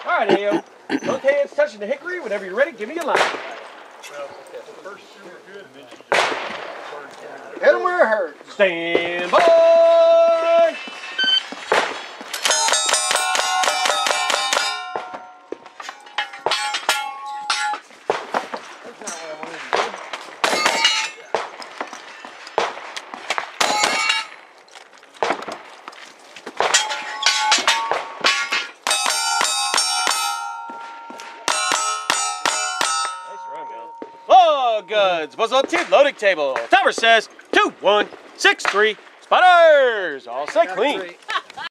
All right, Hale. Both hands touching the hickory. Whenever you're ready, give me a line. Hit him where it hurts. Stand by. Goods. Muzzle up to loading table. Timer says 2, 1, 6, 3. Spotters. All set clean.